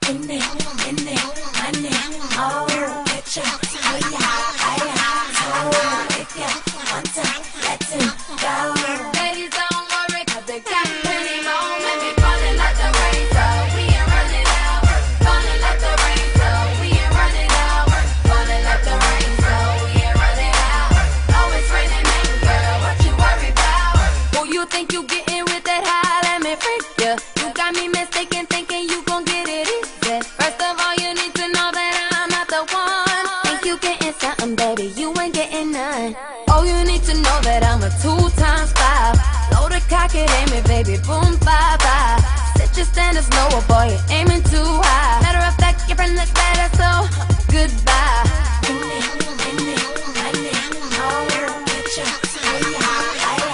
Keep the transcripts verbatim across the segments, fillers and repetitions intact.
in it, in it, money. Oh, get ya, higher, higher. So if you want to let him go. Ladies, don't worry, cause they got plenty more. Let me falling like the rain, so we ain't running out. Falling like the rain, so we ain't running out. Falling like the rain, so we ain't running out. Oh, it's raining, man, girl, what you worry about? Who you think you getting with that high? Let me freak ya. You got me mistaken, thinking you gon' get it easy. First of all, you need to know that I'm not the one. Think you getting something, baby, you ain't getting none. Oh, you need to know that I'm a two times five. Load a cock it, aim it, baby, boom, bye bye. Set your standards lower, boy, you're aiming too high. Matter of fact, your friend looks better, so goodbye. In it, in it, money. Oh, get ya, higher, higher.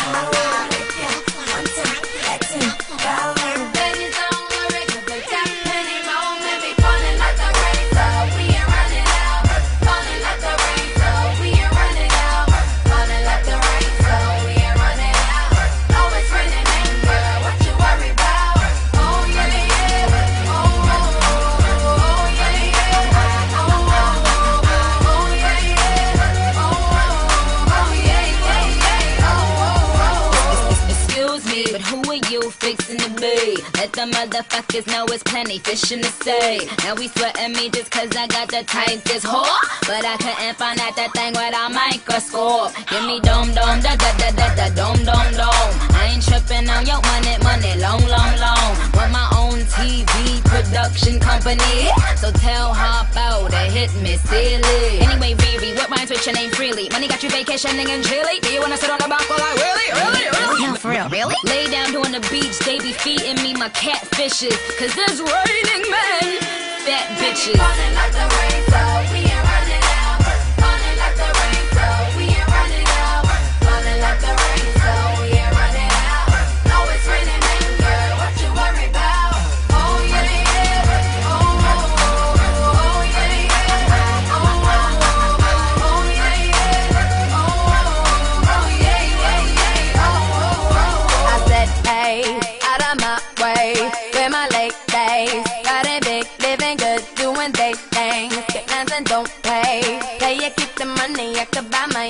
So if you want to let him go. Ladies, don't worry, cause they got plenty more. Let me falling like the rain, so we ain't running out. Falling like the rain, so we ain't running out. Falling like the rain, so we ain't running out. Oh, it's raining, man, girl, what you worry about? Oh, yeah, yeah. Oh, oh, oh, oh, yeah, yeah. Oh, oh, oh, oh, yeah, yeah. Oh, oh, oh, yeah, yeah, yeah. Oh, oh, oh. Excuse me, but who are you fixing to be? Let the motherfuckers know it's plenty fish in the sea. Now we sweating me just cause I got the tightest whore. But I couldn't find out that thing without a microscope. Give me dome, dome, da da da da da, dome, dome, dome. I ain't tripping on your money, money, long, long, long. Want my own T V production company, so tell her about it, hit me silly. Anyway, Riri, what rhymes with your name freely? Money got you vacationing in Chile? Do you wanna sit on the balcony like really, really, really? No, for real. Really? Lay down on the beach, they be feeding me my catfishes. Cause there's raining men, fat bitches. Falling like the rain, so we ain't running out. Falling like the rain, so we ain't running out. Falling like the rain, so we ain't running out. Oh, it's raining, man, girl, what you worry about? Oh, yeah, yeah. Oh, oh, oh, oh, yeah, yeah. Oh, oh, oh, oh, yeah, yeah. Oh, oh, oh, yeah, yeah, yeah. Oh, oh, oh. I said, hey, out of my way, where my late days. Got it big, living good, doing they things. Get plans and don't pay. Pay you keep the money, I could buy my